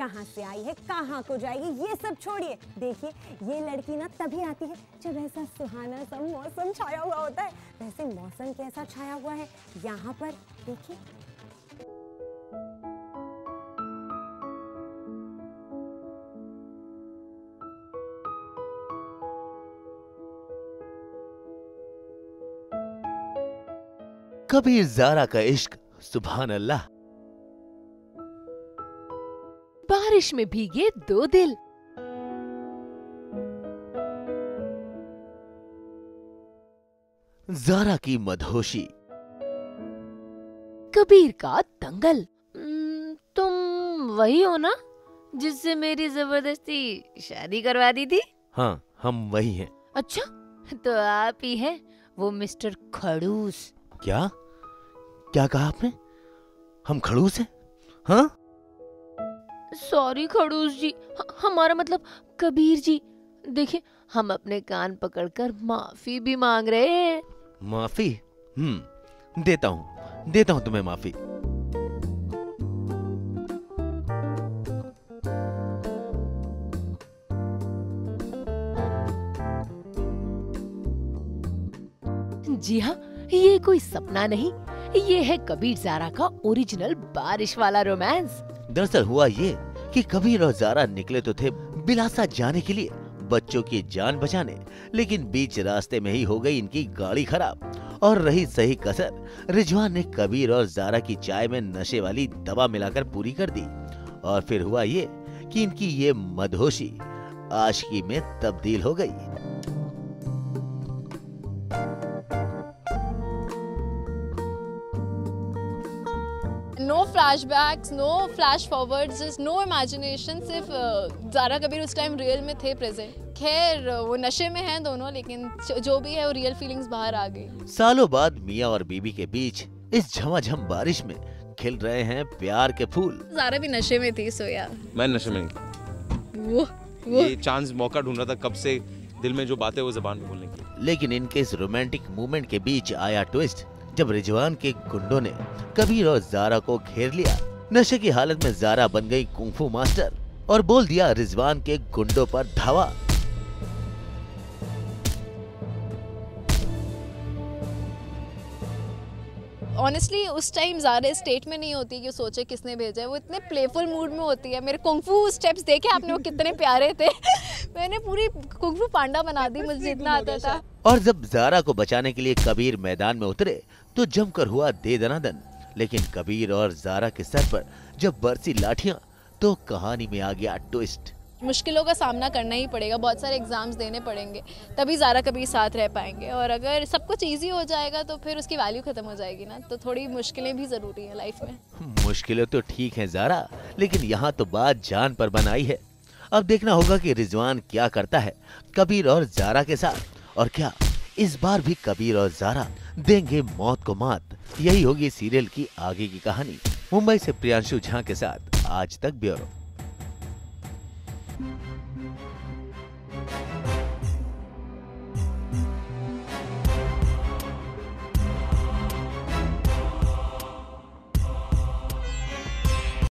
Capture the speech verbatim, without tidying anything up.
कहाँ से आई है, कहाँ को जाएगी, ये सब छोड़िए। देखिए ये लड़की ना तभी आती है जब ऐसा सुहाना सा मौसम छाया हुआ होता है। वैसे मौसम कैसा छाया हुआ है यहाँ पर देखिए। कबीर ज़ारा का इश्क सुभान अल्लाह। बारिश में भीगे दो दिल। ज़ारा की मदहोशी। कबीर का दंगल। तुम वही हो ना जिससे मेरी जबरदस्ती शादी करवा दी थी? हाँ हम वही हैं। अच्छा तो आप ही हैं वो मिस्टर खड़ूस। क्या क्या कहा आपने? हम खड़ूस हैं? हाँ सॉरी खड़ूस जी, हमारा मतलब कबीर जी। देखिए हम अपने कान पकड़कर माफी भी मांग रहे हैं। माफी? हम्म देता हूँ देता हूँ तुम्हें माफी। जी हाँ, ये कोई सपना नहीं, ये है कबीर ज़ारा का ओरिजिनल बारिश वाला रोमांस। दरअसल हुआ ये कि कबीर और ज़ारा निकले तो थे बिलासा जाने के लिए, बच्चों की जान बचाने, लेकिन बीच रास्ते में ही हो गई इनकी गाड़ी खराब। और रही सही कसर, रिजवान ने कबीर और ज़ारा की चाय में नशे वाली दवा मिलाकर पूरी कर दी। और फिर हुआ ये कि इनकी ये मदहोशी आशिकी में तब्दील हो गई। No flashbacks, no flash forwards, just no imagination. सिर्फ ज़ारा कबीर उस टाइम रियल में थे प्रेजेंट। खैर वो नशे में हैं दोनों, लेकिन जो भी है वो रियल फीलिंग्स बाहर आ गई। सालों बाद मियाँ और बीबी के बीच इस झमाझम बारिश में खिल रहे हैं प्यार के फूल। ज़ारा भी नशे में थी, सो यार मैं नशे में नहीं। वो, वो। ये चांस मौका ढूंढ रहा था कब से दिल में जो बातें वो ज़बान पे बोलने की। लेकिन इनके इस रोमांटिक मूवमेंट के बीच आया ट्विस्ट जब रिजवान के गुंडों ने कबीर और ज़ारा को घेर लिया। नशे की हालत में ज़ारा बन गई कुंफू मास्टर और बोल दिया रिजवान के गुंडों पर धावा। ऑनेस्टली उस टाइम ज़ारा स्टेट में नहीं होती कि सोचे किसने भेजा है। वो इतने प्लेफुल मूड में होती है। मेरे कुंफू स्टेप्स देखे आपने, वो कितने प्यारे थे। मैंने पूरी कुंफू पांडा बना दी, मुझे जितना आता था। और जब ज़ारा को बचाने के लिए कबीर मैदान में उतरे तो जमकर हुआ दे दनादन। लेकिन कबीर और ज़ारा के सर पर जब बरसी लाठियां तो कहानी में आ गया ट्विस्ट। मुश्किलों का सामना करना ही पड़ेगा, बहुत सारे एग्जाम्स देने पड़ेंगे, तभी ज़ारा कबीर साथ रह पाएंगे। और अगर सब कुछ इजी हो जाएगा तो फिर उसकी वैल्यू खत्म हो जाएगी ना। तो थोड़ी मुश्किलें भी जरूरी है लाइफ में। मुश्किलें तो ठीक हैं ज़ारा, लेकिन यहाँ तो बात जान पर बनाई है। अब देखना होगा कि रिजवान क्या करता है कबीर और ज़ारा के साथ, और क्या इस बार भी कबीर और ज़ारा देंगे मौत को मात। यही होगी सीरियल की आगे की कहानी। मुंबई से प्रियांशु झा के साथ आज तक ब्यूरो।